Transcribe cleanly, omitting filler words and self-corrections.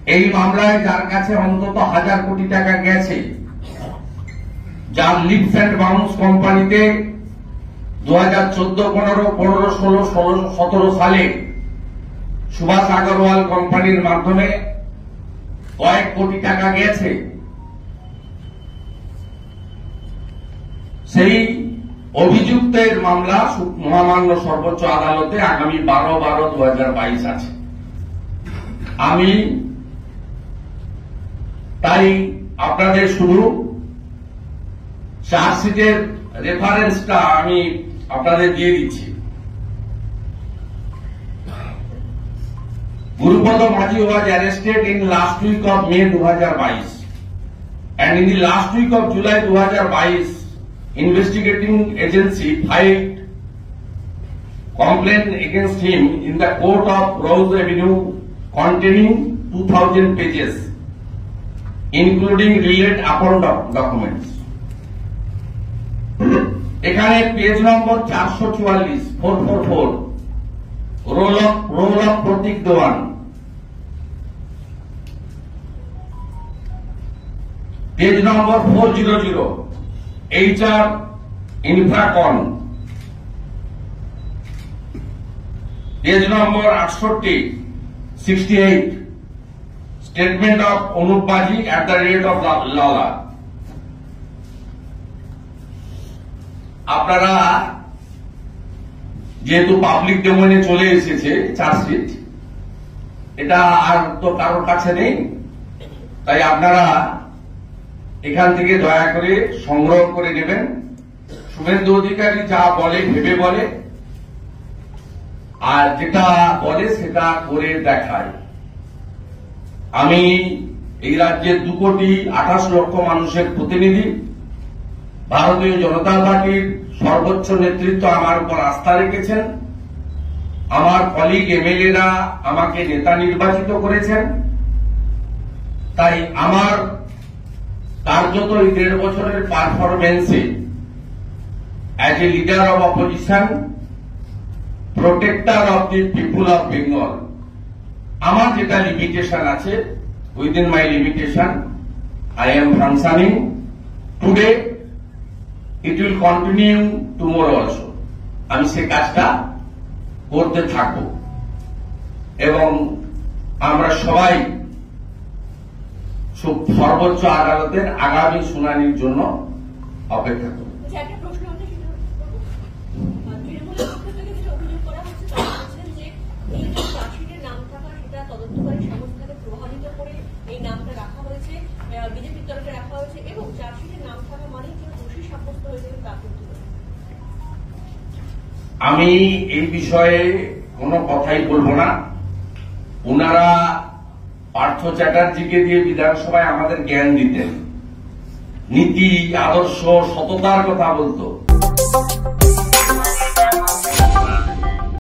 এই মামলায় যার কাছে অন্তত 1000 কোটি টাকা গেছে, যার লিপস অ্যান্ড বাউন্স কোম্পানিতে 2014, 15, 16, 16, 17 সালে সুভাষ আগরওয়াল কোম্পানির মাধ্যমে কয়েক কোটি টাকা গেছে, সেই অভিযুক্তের মামলা মহামান্য সর্বোচ্চ আদালতে আগামী 12/12/2022 আছে। আমি তাই আপনাদের শুধু চার্জশিটের রেফারেন্সটা আমি আপনাদের দিয়ে দিচ্ছি। গুরুপদ মাঝি was arrested in last week of May 2022 and in the last week of July 2022 investigating agency filed complaint against him in the court of Rose Avenue containing 2000 pages including related upon documents. এখানে page number 444 444 roll of Pratik Dewan, page number 400 HR Infracon, page number 68 68 statement of Anup Majhi @of লালা। আপনারা যেহেতু public ডোমেইনে চলে এসেছে chargesheet, এটা আর তো কারোর কাছে নেই, তাই আপনারা এখান থেকে দয়া করে সংগ্রহ করে নেবেন। শুভেন্দু অধিকারী যা বলে ভেবে বলে, আর যেটা বলে সেটা করে দেখায়। আমি এই রাজ্যের 2,28,00,000 মানুষের প্রতিনিধি। ভারতীয় জনতা পার্টির সর্বোচ্চ নেতৃত্ব আমার উপর আস্থা রেখেছেন। আমার কলিগ এমএলএরা আমাকে নেতা নির্বাচিত করেছেন। তাই আমার কার্যত এই 1.5 বছরের পারফরমেন্সে as a leader of opposition, protector of the people of Bengal, আমার যেটা লিমিটেশন আছে, within my limitation I am functioning today, it will continue tomorrow also. আমি সে কাজটা করতে থাকব এবং আমরা সবাই সর্বোচ্চ আদালতের আগামী শুনানির জন্য অপেক্ষা করব। আমি এই বিষয়ে কোনো কথাই বলবো না। ওনারা পার্থ চ্যাটার্জিকে দিয়ে বিধানসভায় আমাদের জ্ঞান দিতেন, নীতি, আদর্শ, সততার কথা বলতো।